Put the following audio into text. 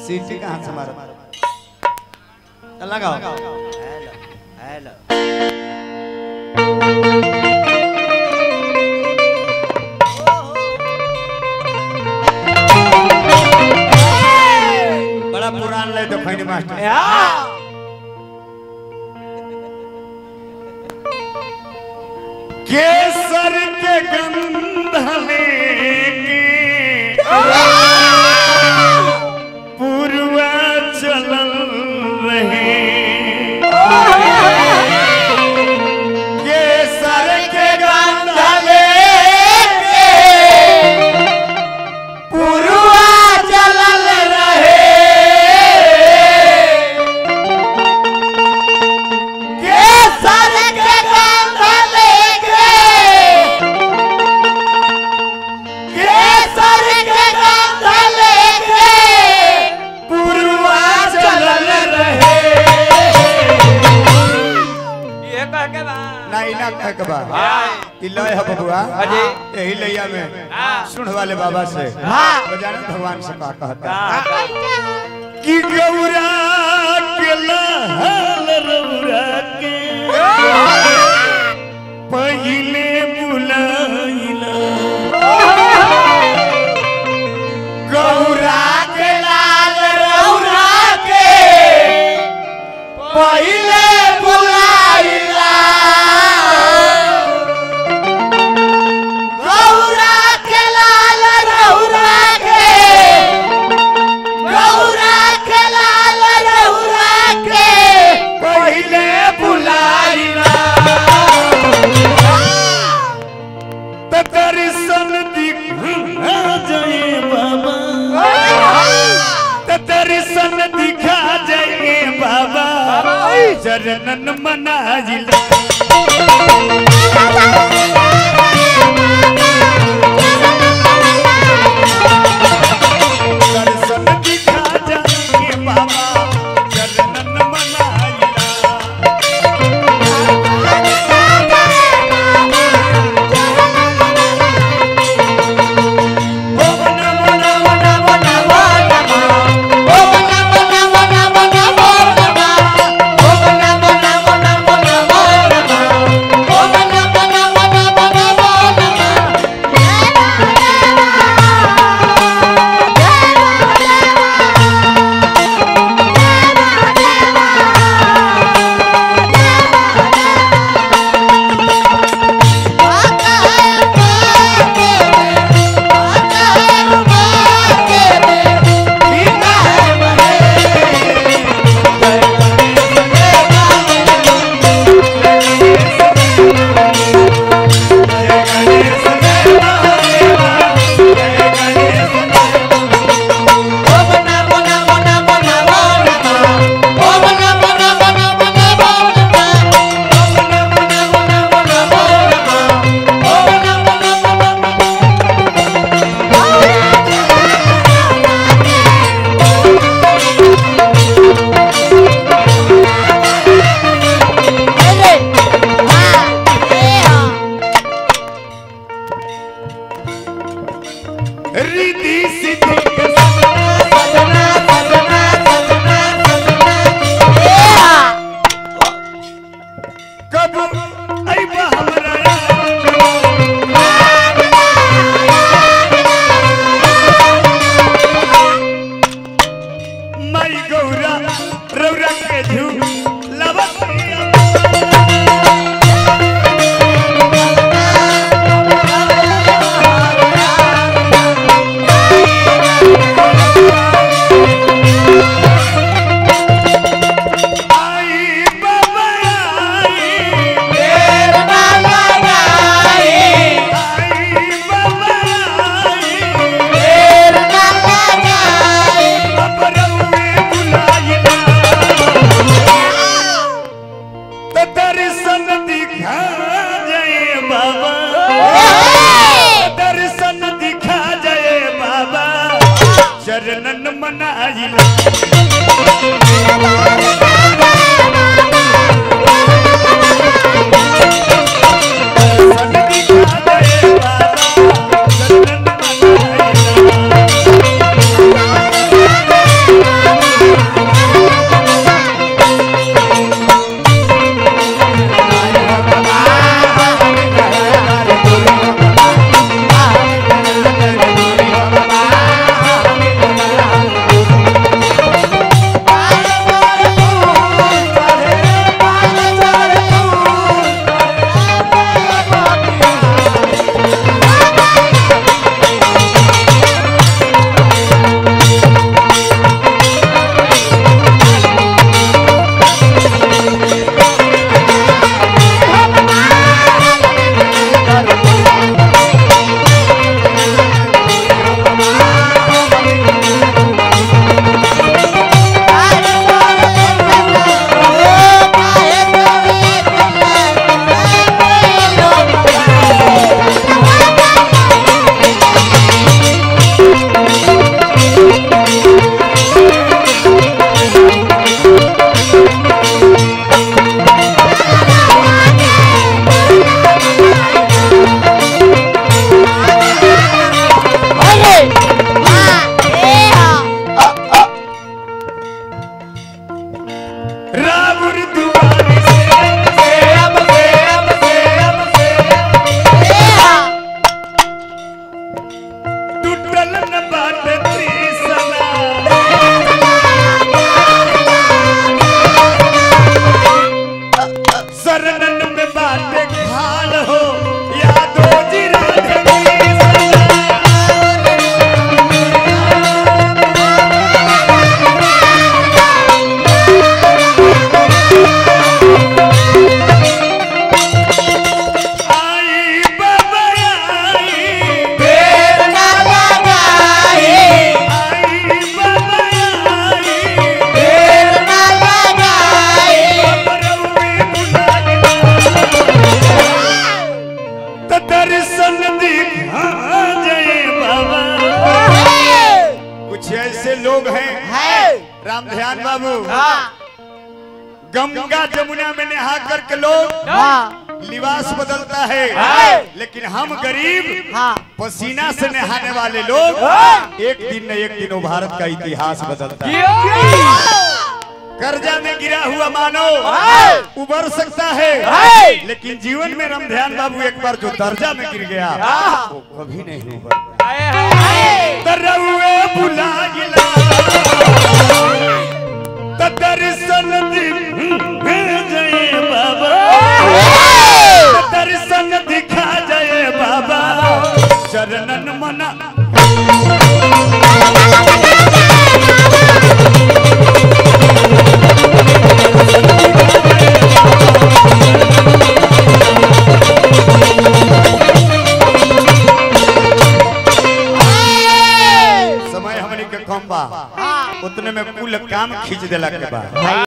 सीटी कहाँ से मारा? लगाओ। हेलो बड़ा पुरान ले तो खैनी मास्टर। केसर के गंध लेके पूर्वा चलल रहे। केसर के गंध लेके पूर्वा चलल रहे। केसर के गंध लेके केसर के गंध लेके पूर्वा चलल रहे। ये कह के बा नहीं ना कह के बा कि लय है बबुआ यही लैया में सुन वाले बाबा से बजाने भगवान से का कहता कि गौरा के लहल रौरा के पहिले बुलाइला। गौरा के लाल रौरा के पहिले बुलाइला। गौरा के लाल रौरा के गौरा के लाल रौरा के पहिले बुलाइला। दर्शन दिखा जाए बाबा दर्शन दिखा जाए बाबा चरणन मनाजिला। दर्शन दिखा जाए बाबा चरणन मनाजिला। चरणन मनाइला। Bye. बाट त्रिसला शरणन में बाटे खाल हो यादो जी राधे ध्यान बाबू। गंगा जमुना में नहा करके लोग लिबास बदलता है, लेकिन हम गरीब पसीना से नहाने वाले लोग एक दिन न एक दिन वो भारत का इतिहास बदलता है। कर्जा में गिरा हुआ मानव उबर सकता है, लेकिन जीवन में रामध्यान बाबू एक बार जो दर्जा में गिर गया वो कभी नहीं उबरता। दर्शन बाबा, दर्शन दिखा जाए बाबा, चरणन मना समय हमनी के कम बा, उतने में कुल काम खींच देला के बाद